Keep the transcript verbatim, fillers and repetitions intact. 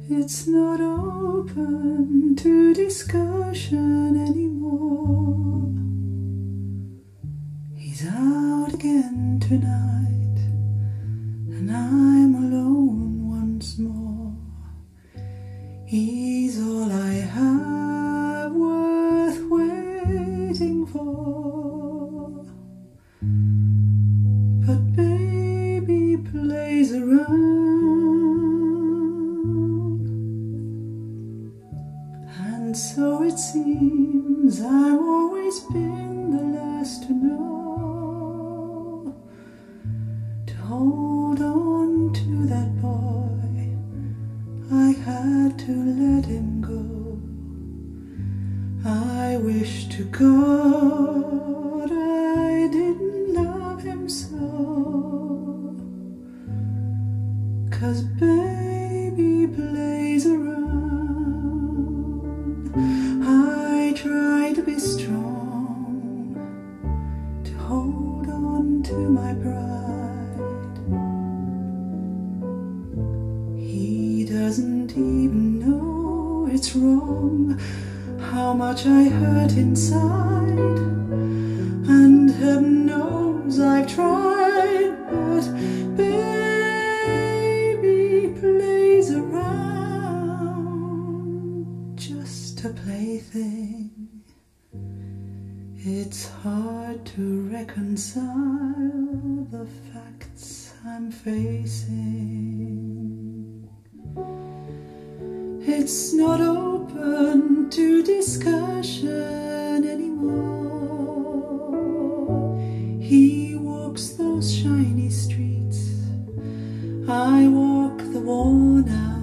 It's not open to discussion anymore. He's out again tonight, and I'm alone once more. He's all I have worth waiting for. But baby plays around, and so it seems I've always been the last to know. To hold on to that boy, I had to let him go. I wish to God I didn't love him so, 'cause baby plays around. I try to be strong, to hold on to my pride. He doesn't even know it's wrong, how much I hurt inside, and heaven knows I've tried, but baby plays around, just a plaything. It's hard to reconcile the facts I'm facing. It's not open to discussion anymore. He walks those shiny streets, I walk the worn out